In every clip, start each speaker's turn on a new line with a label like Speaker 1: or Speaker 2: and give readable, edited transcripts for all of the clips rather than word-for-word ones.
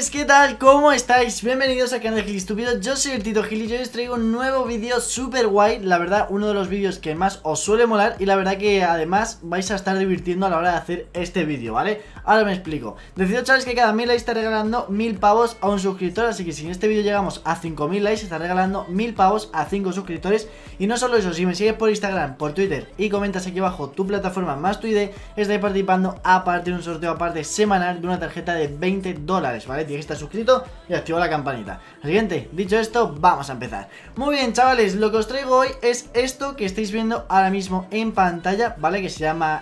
Speaker 1: Chavales, ¿qué tal? ¿Cómo estáis? Bienvenidos al canal de Gilistupido. Yo soy el Tito Gil y yo os traigo un nuevo vídeo súper guay. La verdad, uno de los vídeos que más os suele molar. Y la verdad que además vais a estar divirtiendo a la hora de hacer este vídeo, ¿vale? Ahora me explico. Decido, chavales, que cada 1000 likes está regalando 1000 pavos a un suscriptor. Así que si en este vídeo llegamos a 5000 likes, está regalando 1000 pavos a 5 suscriptores. Y no solo eso, si me sigues por Instagram, por Twitter y comentas aquí abajo tu plataforma más tu ID, estáis participando aparte de un sorteo aparte semanal de una tarjeta de $20, ¿vale? Tienes que estar suscrito y activar la campanita. Siguiente, dicho esto, vamos a empezar. Muy bien, chavales, lo que os traigo hoy es esto que estáis viendo ahora mismo en pantalla, ¿vale? Que se llama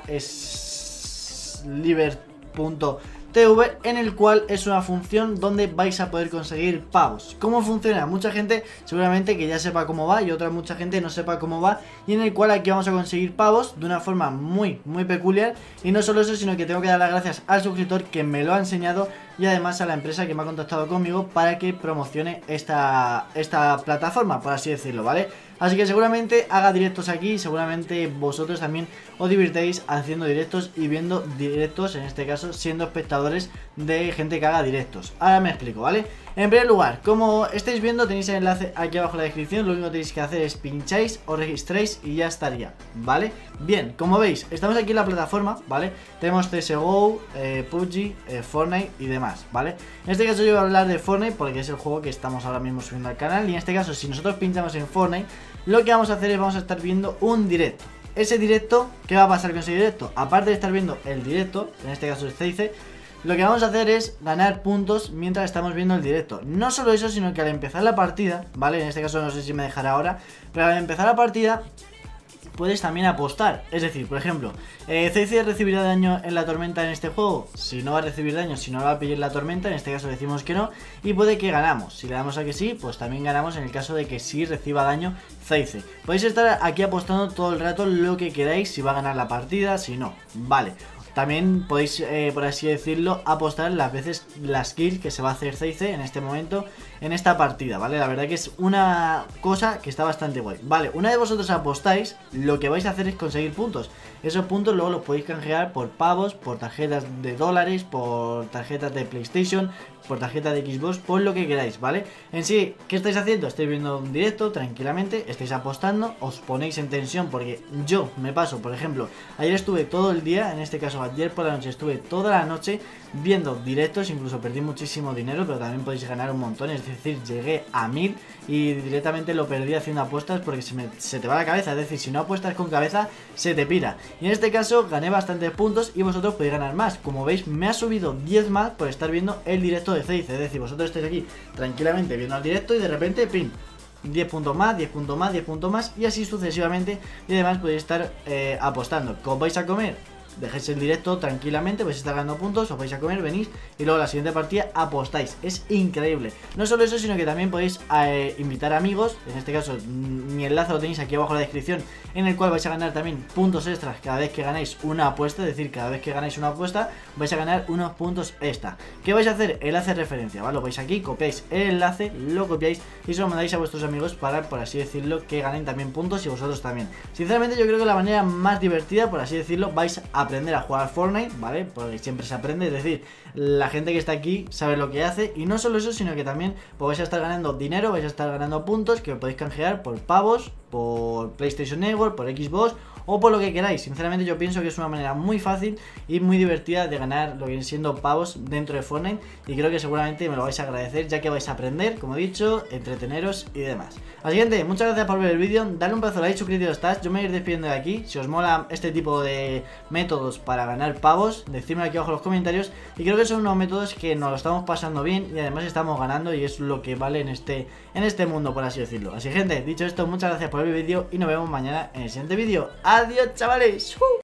Speaker 1: Sliver.tv, en el cual es una función donde vais a poder conseguir pavos. ¿Cómo funciona? Mucha gente seguramente que ya sepa cómo va y otra mucha gente no sepa cómo va, y en el cual aquí vamos a conseguir pavos de una forma muy peculiar. Y no solo eso, sino que tengo que dar las gracias al suscriptor que me lo ha enseñado y además a la empresa que me ha contactado conmigo para que promocione esta plataforma, por así decirlo, ¿vale? Así que seguramente haga directos aquí, seguramente vosotros también os divirtéis haciendo directos y viendo directos, en este caso siendo espectadores de gente que haga directos. Ahora me explico, ¿vale? En primer lugar, como estáis viendo, tenéis el enlace aquí abajo en la descripción. Lo único que tenéis que hacer es pincháis, os registréis y ya estaría, ¿vale? Bien, como veis, estamos aquí en la plataforma, ¿vale? Tenemos CSGO, PUBG, Fortnite y demás, ¿vale? En este caso yo voy a hablar de Fortnite porque es el juego que estamos ahora mismo subiendo al canal. Y en este caso, si nosotros pinchamos en Fortnite, lo que vamos a hacer es vamos a estar viendo un directo. Ese directo, ¿qué va a pasar con ese directo? Aparte de estar viendo el directo, en este caso es CICE, lo que vamos a hacer es ganar puntos mientras estamos viendo el directo. No solo eso, sino que al empezar la partida, ¿vale? En este caso no sé si me dejará ahora, pero al empezar la partida puedes también apostar. Es decir, por ejemplo, CICE recibirá daño en la tormenta en este juego. Si no va a recibir daño, si no va a pillar la tormenta, en este caso decimos que no, y puede que ganamos. Si le damos a que sí, pues también ganamos en el caso de que sí reciba daño CICE. Podéis estar aquí apostando todo el rato lo que queráis, si va a ganar la partida, si no, vale. También podéis, por así decirlo, apostar las veces las kills que se va a hacer CICE en este momento, en esta partida, ¿vale? La verdad que es una cosa que está bastante guay. Vale, una vez vosotros apostáis, lo que vais a hacer es conseguir puntos. Esos puntos luego los podéis canjear por pavos, por tarjetas de dólares, por tarjetas de PlayStation, por tarjeta de Xbox, por lo que queráis, ¿vale? En sí, ¿qué estáis haciendo? Estáis viendo un directo tranquilamente, estáis apostando, os ponéis en tensión porque yo me paso, por ejemplo, ayer estuve todo el día, en este caso ayer por la noche estuve toda la noche viendo directos, incluso perdí muchísimo dinero, pero también podéis ganar un montón, es decir, llegué a 1000 y directamente lo perdí haciendo apuestas porque se te va la cabeza, es decir, si no apuestas con cabeza, se te pira. Y en este caso gané bastantes puntos y vosotros podéis ganar más. Como veis, me ha subido 10 más por estar viendo el directo de CICE, es decir, vosotros estáis aquí tranquilamente viendo el directo y de repente, ¡pim!, 10 puntos más, 10 puntos más, 10 puntos más y así sucesivamente. Y además podéis estar apostando. ¿Cómo vais a comer? Dejéis el directo tranquilamente, vais a estar ganando puntos, os vais a comer, venís y luego la siguiente partida apostáis. Es increíble. No solo eso, sino que también podéis invitar amigos. En este caso, mi enlace lo tenéis aquí abajo en la descripción, en el cual vais a ganar también puntos extras cada vez que ganáis una apuesta. Es decir, cada vez que ganáis una apuesta vais a ganar unos puntos extra. ¿Qué vais a hacer? Enlace de referencia, ¿vale? Lo vais aquí, copiáis el enlace, lo copiáis y se lo mandáis a vuestros amigos para, por así decirlo, que ganen también puntos y vosotros también. Sinceramente yo creo que la manera más divertida, por así decirlo, vais a aprender a jugar Fortnite, ¿vale? Porque siempre se aprende, es decir, la gente que está aquí sabe lo que hace. Y no solo eso, sino que también pues, vais a estar ganando dinero, vais a estar ganando puntos que podéis canjear por pavos, por PlayStation Network, por Xbox o por lo que queráis. Sinceramente yo pienso que es una manera muy fácil y muy divertida de ganar lo que viene siendo pavos dentro de Fortnite, y creo que seguramente me lo vais a agradecer, ya que vais a aprender, como he dicho, entreteneros y demás. Así que gente, muchas gracias por ver el vídeo, dale un pedazo de like, suscribiros si estás. Yo me voy a ir despidiendo de aquí. Si os mola este tipo de métodos para ganar pavos, decídmelo aquí abajo en los comentarios, y creo que son unos métodos que nos lo estamos pasando bien y además estamos ganando, y es lo que vale en este mundo, por así decirlo. Así que gente, dicho esto, muchas gracias por ver el vídeo y nos vemos mañana en el siguiente vídeo. Adiós, chavales.